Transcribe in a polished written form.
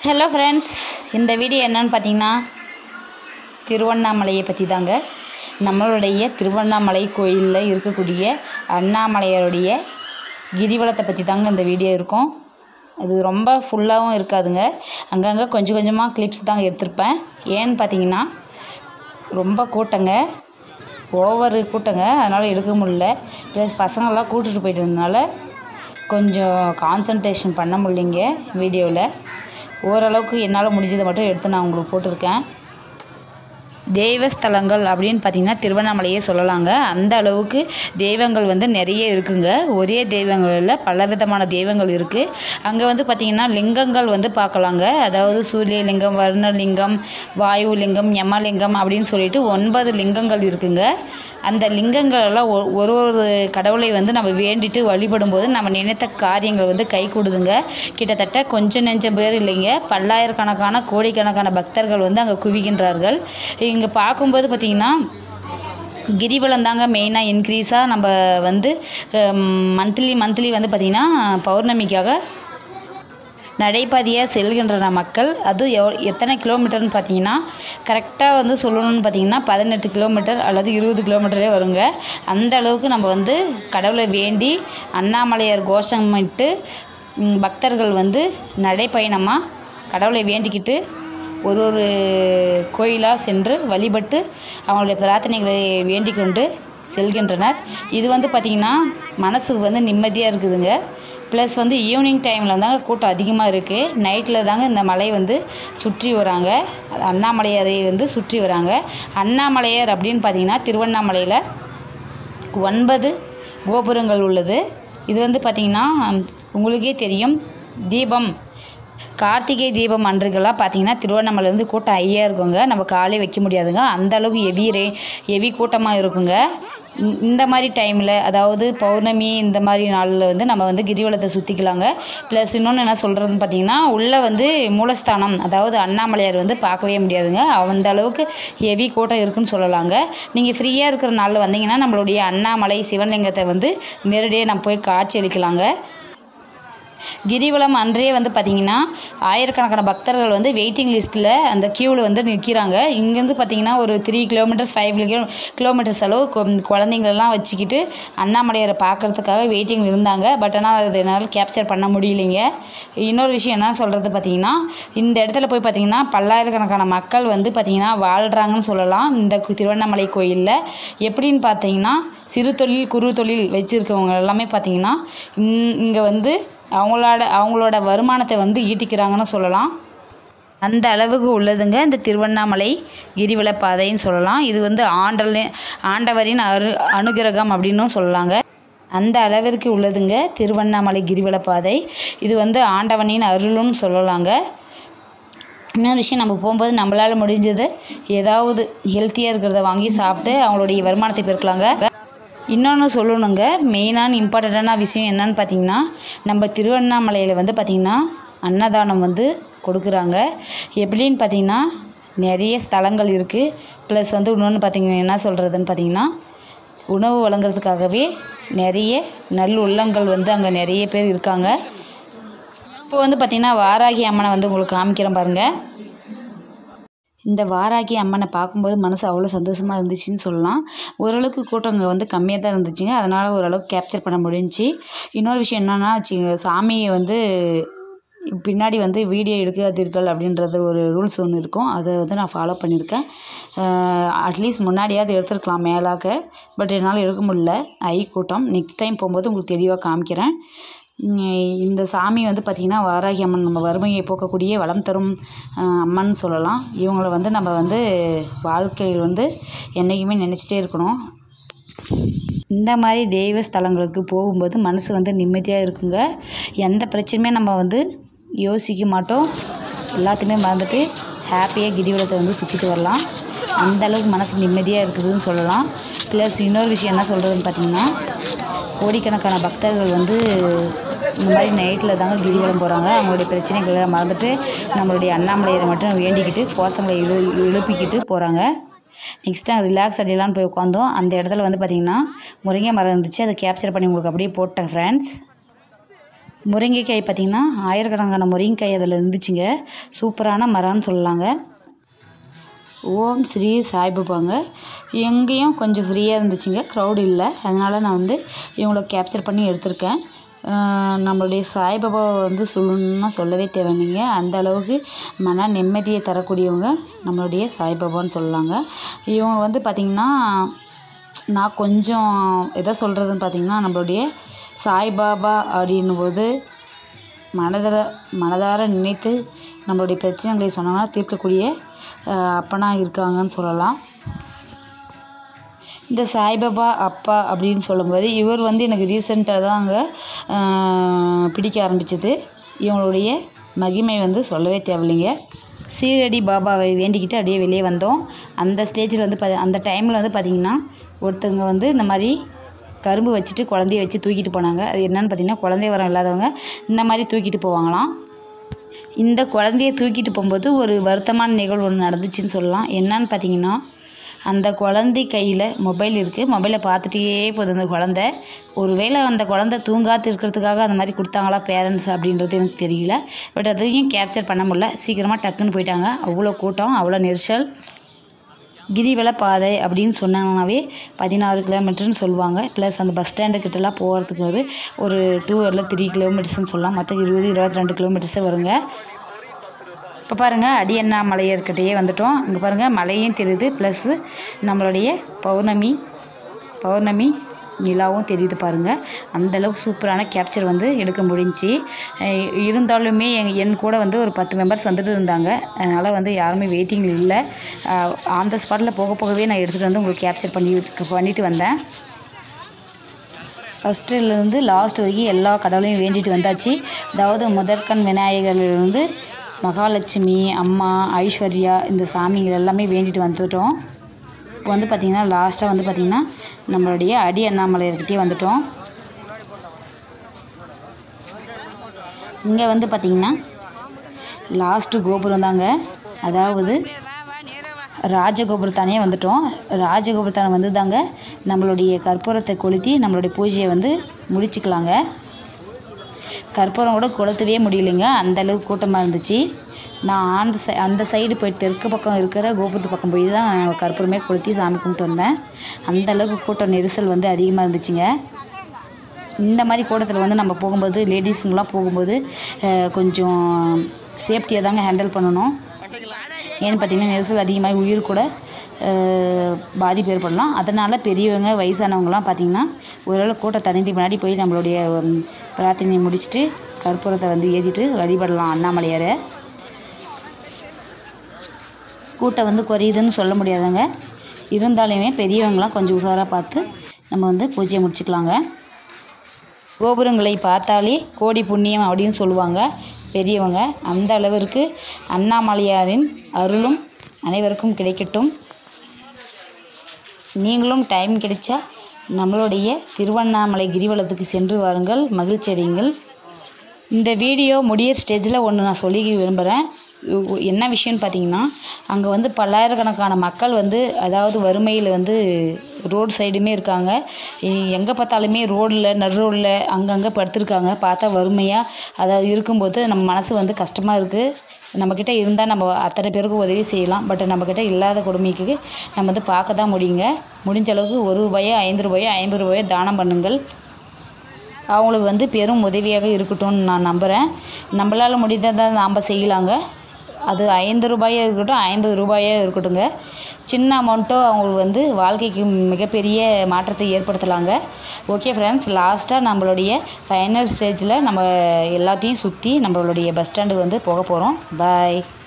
Hello friends, இந்த video என்னன்னு பார்த்தீங்கன்னா திருவண்ணாமலையை பற்றி தாங்க. நம்மளுடைய திருவண்ணாமலை கோயிலில் இருக்கக்கூடிய அண்ணாமலையாருடைய கிரிவலத்தை பற்றி தாங்க இந்த வீடியோ இருக்கும். அது ரொம்ப ஃபுல்லாகவும் இருக்காதுங்க, அங்கங்கே கொஞ்சம் கொஞ்சமாக கிளிப்ஸ் தாங்க எடுத்திருப்பேன். ஏன்னு பார்த்தீங்கன்னா ரொம்ப கூட்டங்க, ஓவர் கூட்டங்க, அதனால் எடுக்க முடியல. ப்ளஸ் பசங்கள்லாம் கூட்டிகிட்டு போயிட்டு இருந்தனால கொஞ்சம் கான்சன்ட்ரேஷன் பண்ண முடியலைங்க வீடியோவில். ஓரளவுக்கு என்னால் முடிஞ்சதை மட்டும் எடுத்து நான் உங்களுக்கு போட்டிருக்கேன். தெய்வஸ்தலங்கள் அப்படின்னு பார்த்திங்கன்னா திருவண்ணாமலையே சொல்லலாங்க. அந்த அளவுக்கு தெய்வங்கள் நிறைய இருக்குங்க. ஒரே தெய்வங்களில் பலவிதமான தெய்வங்கள் இருக்குது. அங்கே பார்த்திங்கன்னா லிங்கங்கள் பார்க்கலாங்க. அதாவது சூரியலிங்கம், வர்ணலிங்கம், வாயு லிங்கம், யமலிங்கம் அப்படின்னு சொல்லிட்டு 9 லிங்கங்கள் இருக்குங்க. அந்த லிங்கங்கள் எல்லாம் ஒரு ஒரு கடவுளை நம்ம வேண்டிட்டு வழிபடும்போது நம்ம நினைத்த காரியங்கள் கை கூடுதுங்க. கிட்டத்தட்ட கொஞ்சம் நெஞ்சம் பேர் இல்லைங்க, பல்லாயிரக்கணக்கான கோடிக்கணக்கான பக்தர்கள் அங்கே குவிக்கின்றார்கள். இங்கே பார்க்கும்போது பார்த்திங்கன்னா கிரிவலம் தாங்க மெயினாக இன்க்ரீஸாக. நம்ம மந்த்லி பார்த்திங்கன்னா பௌர்ணமிக்காக நடைபாதையாக செல்கின்ற மக்கள். அதுவும் எத்தனை கிலோமீட்டர்னு பார்த்தீங்கன்னா கரெக்டாக சொல்லணும்னு பார்த்தீங்கன்னா 18 கிலோமீட்டர் அல்லது 20 கிலோமீட்டரே வருங்க. அந்த அளவுக்கு நம்ம கடவுளை வேண்டி அண்ணாமலையார் கோஷமிட்டு பக்தர்கள் நடைப்பயணமாக கடவுளை வேண்டிக்கிட்டு ஒரு ஒரு கோயிலாக சென்று வழிபட்டு அவங்களுடைய பிரார்த்தனைகளை வேண்டிக் கொண்டு செல்கின்றனர். இது பார்த்திங்கன்னா மனசுக்கு நிம்மதியாக இருக்குதுங்க. ப்ளஸ் ஈவினிங் டைமில் தாங்க கூட்டம் அதிகமாக இருக்குது. நைட்டில் தாங்க இந்த மலை சுற்றி வராங்க, அண்ணாமலையாரை சுற்றி வராங்க. அண்ணாமலையார் அப்படின்னு பார்த்திங்கன்னா திருவண்ணாமலையில் 9 கோபுரங்கள் உள்ளது. இது பார்த்திங்கன்னா உங்களுக்கே தெரியும். தீபம், கார்த்திகை தீபம் அன்றுகள்லாம் பார்த்திங்கன்னா திருவண்ணாமலையிலேருந்து கூட்டம் ஐயா இருக்குங்க. நம்ம காலே வைக்க முடியாதுங்க, அந்த அளவுக்கு ஹெவி கூட்டமாக இருக்குங்க. இந்த மாதிரி டைமில், அதாவது பௌர்ணமி இந்த மாதிரி நாளில் நம்ம கிரிவலத்தை சுற்றிக்கலாங்க. ப்ளஸ் இன்னொன்று என்ன சொல்கிறதுன்னு பார்த்திங்கன்னா உள்ளே மூலஸ்தானம், அதாவது அண்ணாமலையார் பார்க்கவே முடியாதுங்க, அந்த அளவுக்கு ஹெவி கூட்டம் இருக்குதுன்னு சொல்லலாங்க. நீங்கள் ஃப்ரீயாக இருக்கிற நாளில் வந்தீங்கன்னா நம்மளுடைய அண்ணாமலை சிவலிங்கத்தை நேரடியாக நம்ம போய் காட்சி அளிக்கலாங்க. கிரிவலம் அன்றே பார்த்திங்கன்னா ஆயிரக்கணக்கான பக்தர்கள் வெயிட்டிங் லிஸ்ட்டில் அந்த க்யூவில் நிற்கிறாங்க. இங்கேருந்து பார்த்திங்கன்னா ஒரு 3 கிலோமீட்டர்ஸ் 5 கிலோமீட்டர்ஸ் அளவு குழந்தைங்களெல்லாம் வச்சுக்கிட்டு அண்ணாமலையாரை பார்க்குறதுக்காக வெயிட்டிங்கில் இருந்தாங்க. பட் ஆனால் அது என்னால் கேப்சர் பண்ண முடியலைங்க. இன்னொரு விஷயம் என்ன சொல்கிறது பார்த்திங்கன்னா இந்த இடத்துல போய் பார்த்திங்கன்னா பல்லாயிரக்கணக்கான மக்கள் பார்த்திங்கன்னா வாழ்கிறாங்கன்னு சொல்லலாம். இந்த திருவண்ணாமலை கோயிலில் எப்படின்னு பார்த்திங்கன்னா சிறு தொழில் குறு தொழில் வச்சுருக்கவங்க எல்லாமே பார்த்திங்கன்னா இங்கே அவங்களோட வருமானத்தை ஈட்டிக்கிறாங்கன்னு சொல்லலாம். அந்த அளவுக்கு உள்ளதுங்க இந்த திருவண்ணாமலை கிரிவல பாதைன்னு சொல்லலாம். இது ஆண்டவரின் அனுகிரகம் அப்படின்னும் சொல்லலாங்க. அந்த அளவிற்கு உள்ளதுங்க திருவண்ணாமலை கிரிவல பாதை. இது ஆண்டவனின் அருள்னு சொல்லலாங்க. இன்னொரு விஷயம், நம்ம போகும்போது நம்மளால் முடிஞ்சது ஏதாவது ஹெல்த்தியாக இருக்கிறத வாங்கி சாப்பிட்டு அவங்களுடைய வருமானத்தை பெருக்கலாங்க. இன்னொன்று சொல்லணுங்க, மெயினான இம்பார்ட்டண்ட்டான விஷயம் என்னன்னு பார்த்திங்கன்னா நம்ம திருவண்ணாமலையில் பார்த்திங்கன்னா அன்னதானம் கொடுக்குறாங்க. எப்படின்னு பார்த்திங்கன்னா நிறைய ஸ்தலங்கள் இருக்குது. ப்ளஸ் இன்னொன்று பார்த்திங்கன்னா என்ன சொல்கிறதுன்னு பார்த்திங்கன்னா உணவு வழங்குறதுக்காகவே நிறைய நல் உள்ளங்கள் அங்கே நிறைய பேர் இருக்காங்க. இப்போ பார்த்திங்கன்னா வாராகி அம்மனை உங்களுக்கு காமிக்கிறேன் பாருங்கள். இந்த வாராகி அம்மனை பார்க்கும்போது மனசு அவ்வளோ சந்தோஷமாக இருந்துச்சுன்னு சொல்லலாம். ஓரளவுக்கு கூட்டம் அங்கே கம்மியாக தான் இருந்துச்சுங்க, அதனால் ஓரளவுக்கு கேப்சர் பண்ண முடிஞ்சிச்சு. இன்னொரு விஷயம் என்னென்னா சாமியை பின்னாடி வீடியோ எடுக்காதீர்கள் அப்படின்றது ஒரு ரூல்ஸ் ஒன்று இருக்கும். அதை நான் ஃபாலோ பண்ணியிருக்கேன். அட்லீஸ்ட் முன்னாடியாவது எடுத்துருக்கலாம் மேலாக, பட் என்னால் எடுக்க முடியல, கூட்டம். நெக்ஸ்ட் டைம் போகும்போது உங்களுக்கு தெளிவாக காமிக்கிறேன். இந்த சாமி பார்த்திங்கன்னா வாராகி அம்மன், நம்ம வறுமையை போக்கக்கூடிய வளம் தரும் அம்மன் சொல்லலாம். இவங்களை நம்ம வாழ்க்கையில் என்றைக்குமே நினச்சிட்டே இருக்கணும். இந்த மாதிரி தெய்வ ஸ்தலங்களுக்கு போகும்போது மனசு நிம்மதியாக இருக்குங்க. எந்த பிரச்சனையுமே நம்ம யோசிக்க மாட்டோம், எல்லாத்தையுமே மறந்துட்டு ஹாப்பியாக கிரிவலத்தை சுற்றிட்டு வரலாம். அந்தளவுக்கு மனசு நிம்மதியாக இருக்குதுன்னு சொல்லலாம். ப்ளஸ் இன்னொரு விஷயம் என்ன சொல்கிறதுன்னு பார்த்திங்கன்னா கோடிக்கணக்கான பக்தர்கள் இந்த மாதிரி நைட்டில் தாங்க கிரிவலம் போகிறாங்க. அவங்களுடைய பிரச்சனைகளை மறந்துட்டு நம்மளுடைய அண்ணாமலையை மட்டும் வேண்டிக்கிட்டு கோஷங்களை எழுப்பிக்கிட்டு போகிறாங்க. நெக்ஸ்ட் டைம் ரிலாக்ஸ் அடிலான்னு போய் உட்காந்தோம். அந்த இடத்துல பார்த்திங்கன்னா முருங்கை மரம் இருந்துச்சு, அதை கேப்சர் பண்ணி உங்களுக்கு அப்படியே போட்டேன் ஃப்ரெண்ட்ஸ். முருங்கைக்காய் பார்த்திங்கன்னா ஆயிரக்கணக்கான முருங்கைக்காய் அதில் இருந்துச்சுங்க. சூப்பரான மரம்னு சொல்லலாங்க. ஓம் ஸ்ரீ சாய்பாபாங்க. எங்கேயும் கொஞ்சம் ஃப்ரீயாக இருந்துச்சுங்க, க்ரௌட் இல்லை. அதனால் நான் வந்து இவங்கள கேப்சர் பண்ணி எடுத்திருக்கேன். நம்மளுடைய சாய்பாபாவை வந்து சொல்லணுன்னா சொல்லவே தேவையில்லைங்க. அந்த அளவுக்கு மன நிம்மதியை தரக்கூடியவங்க நம்மளுடைய சாய்பாபான்னு சொல்லலாங்க. இவங்க வந்து பார்த்திங்கன்னா நான் கொஞ்சம் எதை சொல்கிறதுன்னு பார்த்திங்கன்னா, நம்மளுடைய சாய்பாபா அப்படின்னும்போது மனதார நினைத்து நம்மளுடைய பிரச்சனைகளை சொன்னோம்னா தீர்க்கக்கூடிய அப்பனாக இருக்காங்கன்னு சொல்லலாம். இந்த சாய்பாபா அப்பா அப்படின்னு சொல்லும்போது இவர் வந்து எனக்கு ரீசெண்டாக தாங்க பிடிக்க ஆரம்பிச்சது. இவங்களுடைய மகிமை வந்து சொல்லவே தேவையில்லைங்க. சீரடி பாபாவை வேண்டிக்கிட்டு அப்படியே வெளியே வந்தோம். அந்த ஸ்டேஜில் வந்து அந்த டைமில் வந்து பார்த்திங்கன்னா ஒருத்தவங்க வந்து இந்த மாதிரி கரும்பு வச்சுட்டு குழந்தைய வச்சு தூக்கிட்டு போனாங்க. அது என்னென்னு பார்த்திங்கன்னா, குழந்தை வரம் இல்லாதவங்க இந்த மாதிரி தூக்கிட்டு போவாங்களாம். இந்த குழந்தைய தூக்கிட்டு போகும்போது ஒரு வருத்தமான நிகழ்வு ஒன்று நடந்துச்சுன்னு சொல்லலாம். என்னன்னு பார்த்திங்கன்னா, அந்த குழந்தை கையில் மொபைல் இருக்குது. மொபைலை பார்த்துட்டே போகுது அந்த குழந்தை. ஒருவேளை அந்த குழந்தை தூங்காத்து இருக்கிறதுக்காக அந்த மாதிரி கொடுத்தாங்களா பேரண்ட்ஸ் அப்படின்றது எனக்கு தெரியல. பட் அதையும் கேப்சர் பண்ண முடியல. சீக்கிரமாக டக்குன்னு போயிட்டாங்க. அவ்வளோ கூட்டம், அவ்வளோ நெரிசல். கிரிவல பாதை அப்படின்னு சொன்னாங்கன்னாவே 16 கிலோமீட்டர்னு சொல்லுவாங்க. ப்ளஸ் அந்த பஸ் ஸ்டாண்டுக்கிட்டலாம் போகிறதுக்கு ஒரு 2 இல்லை 3 கிலோமீட்டர்ஸ்னு சொல்லலாம். மொத்தம் 20-22 கிலோமீட்டர்ஸே வருங்க. இப்போ பாருங்கள், அடியண்ணாமலையர்கிட்டயே வந்துட்டோம். இங்கே பாருங்கள், மலையும் தெரியுது, ப்ளஸ்ஸு நம்மளுடைய பௌர்ணமி நிலாவும் தெரியுது பாருங்கள். அந்தளவுக்கு சூப்பரான கேப்சர் வந்து எடுக்க முடிஞ்சிச்சு. இருந்தாலுமே என் கூட வந்து ஒரு 10 மெம்பர்ஸ் வந்துட்டு இருந்தாங்க. அதனால் வந்து யாருமே வெயிட்டிங்கில் இல்லை. ஆன் த ஸ்பாட்டில் போகவே நான் எடுத்துகிட்டு வந்து உங்களுக்கு கேப்சர் பண்ணிட்டு வந்தேன். ஃபஸ்ட்டுலேருந்து லாஸ்ட் வரைக்கும் எல்லா கடவுளையும் வேண்டிட்டு வந்தாச்சு. அதாவது முதற்கண் விநாயகர்லேருந்து மகாலட்சுமி, அம்மா, ஐஸ்வர்யா, இந்த சாமிகள் எல்லாமே வேண்டிட்டு வந்துட்டோம். இப்போ வந்து பார்த்திங்கன்னா லாஸ்ட்டாக வந்து பார்த்திங்கன்னா நம்மளுடைய அடி அண்ணாமலையர்கிட்டே வந்துட்டோம். இங்கே வந்து பார்த்திங்கன்னா லாஸ்ட்டு கோபுரம் தாங்க. அதாவது ராஜகோபுரத்தானே வந்துட்டோம். ராஜகோபுரத்தானே வந்து தாங்க நம்மளுடைய கற்பூரத்தை கொளுத்தி நம்மளுடைய பூஜையை வந்து முடிச்சுக்கலாங்க. கற்பூரம் கூட கொளுத்தவே முடியலைங்க, அந்தளவுக்கு கூட்டமாக இருந்துச்சு. நான் அந்த சைடு போய் தெற்கு பக்கம் இருக்கிற கோபுரத்து பக்கம் போய் தான் கற்பூரமே கொளுத்தி சாமி கும்பிட்டு வந்தேன். அந்தளவுக்கு கூட்டம் நெரிசல் வந்து அதிகமாக இருந்துச்சுங்க. இந்த மாதிரி கூட்டத்தில் வந்து நம்ம போகும்போது, லேடிஸுங்கெலாம் போகும்போது கொஞ்சம் சேஃப்டியாக தாங்க ஹேண்டில் பண்ணணும். ஏன்னு பார்த்திங்கன்னா நெரிசல் அதிகமாக உயிர் கூட பாதிப்பு ஏற்படலாம். அதனால் பெரியவங்க, வயசானவங்களாம் பார்த்திங்கன்னா ஓரளவு கூட்டம் தனிந்து முன்னாடி போய் நம்மளுடைய பிரார்த்தனையை முடிச்சுட்டு கற்பூரத்தை வந்து ஏற்றிட்டு வழிபடலாம் அண்ணாமலையாரை. கூட்டம் வந்து குறையுதுன்னு சொல்ல முடியாதுங்க. இருந்தாலுமே பெரியவங்களாம் கொஞ்சம் உஷாராக பார்த்து நம்ம வந்து பூஜையை முடிச்சுக்கலாங்க. கோபுரங்களை பார்த்தாலே கோடி புண்ணியம் அப்படின்னு சொல்லுவாங்க பெரியவங்க. அந்த அளவிற்கு அண்ணாமலையாரின் அருளும் அனைவருக்கும் கிடைக்கட்டும். நீங்களும் டைம் கிடைச்சா நம்மளுடைய திருவண்ணாமலை கிரிவலத்துக்கு சென்று வாருங்கள், மகிழ்ச்சி அடையுங்கள். இந்த வீடியோ முடிய ஸ்டேஜில் ஒன்று நான் சொல்லி விரும்புகிறேன். என்ன விஷயம்னு பார்த்தீங்கன்னா, அங்கே வந்து பல்லாயிரக்கணக்கான மக்கள் வந்து, அதாவது வறுமையில் வந்து ரோடு சைடுமே இருக்காங்க. எங்கே பார்த்தாலுமே ரோடில், நடு ரோடில் அங்கங்கே படுத்துருக்காங்க. பார்த்தா வறுமையாக அதாவது இருக்கும்போது நம்ம மனசு வந்து கஷ்டமாக இருக்குது. நம்மக்கிட்ட இருந்தால் நம்ம அத்தனை பேருக்கு உதவி செய்யலாம். பட் நம்மக்கிட்ட இல்லாத கொடுமைக்கு நம்ம வந்து பார்க்க தான் முடியுங்க. முடிஞ்ச அளவுக்கு ₹1, ₹5, ₹50 தானம் பண்ணுங்கள். அவங்களுக்கு வந்து பெரும் உதவியாக இருக்கட்டும்னு நான் நம்புகிறேன். நம்மளால் முடிந்ததை நாம் செய்யலாங்க. அது ₹5 இருக்கட்டும், ₹50 இருக்கட்டுங்க. சின்ன அமௌண்ட்டோ அவங்களுக்கு வந்து வாழ்க்கைக்கு மிகப்பெரிய மாற்றத்தை ஏற்படுத்தலாங்க. ஓகே ஃப்ரெண்ட்ஸ், லாஸ்ட்டாக நம்மளுடைய ஃபைனல் ஸ்டேஜில் நம்ம எல்லாத்தையும் சுற்றி நம்மளுடைய பஸ் ஸ்டாண்டுக்கு வந்து போக போகிறோம். பாய்.